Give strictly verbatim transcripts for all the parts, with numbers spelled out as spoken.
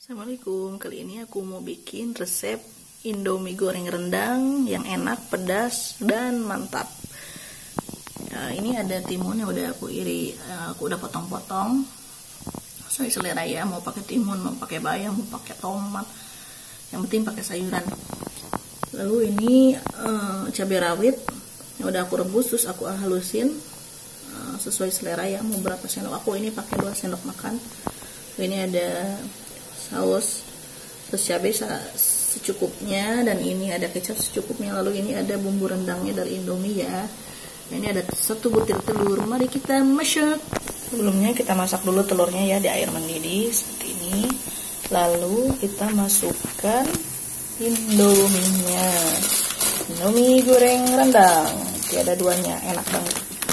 Assalamualaikum, kali ini aku mau bikin resep Indomie goreng rendang yang enak, pedas, dan mantap. Nah, ini ada timun yang udah aku iri, aku udah potong-potong sesuai selera ya, mau pakai timun, mau pakai bayam, mau pakai tomat, yang penting pakai sayuran. Lalu ini uh, cabai rawit yang udah aku rebus, terus aku halusin uh, sesuai selera ya, mau berapa sendok. Aku ini pakai dua sendok makan. Ini ada saus, terus cabai secukupnya, dan ini ada kecap secukupnya. Lalu ini ada bumbu rendangnya dari Indomie ya. Ini ada satu butir telur. Mari kita masak. Sebelumnya kita masak dulu telurnya ya di air mendidih seperti ini. Lalu kita masukkan Indominya. Indomie goreng rendang, tiada duanya, enak banget.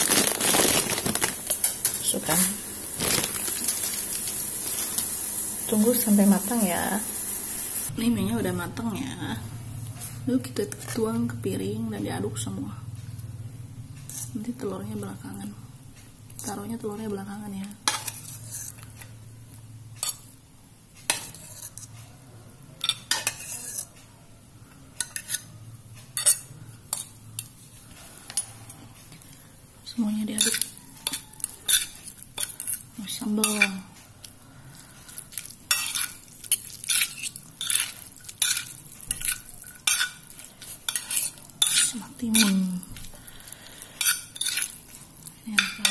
Masukkan. Tunggu sampai matang ya. Ini minyak udah matang ya. Lalu kita tuang ke piring dan diaduk semua. Nanti telurnya belakangan. Taruhnya telurnya belakangan ya. Semuanya diaduk. Sambal. Timun. Ini apa?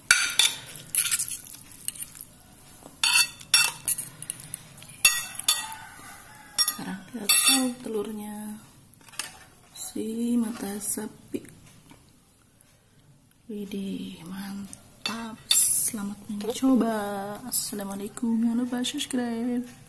Sekarang kita tahu telurnya. Si mata sapi. Widih, mantap. Selamat mencoba. Assalamualaikum. Jangan lupa subscribe.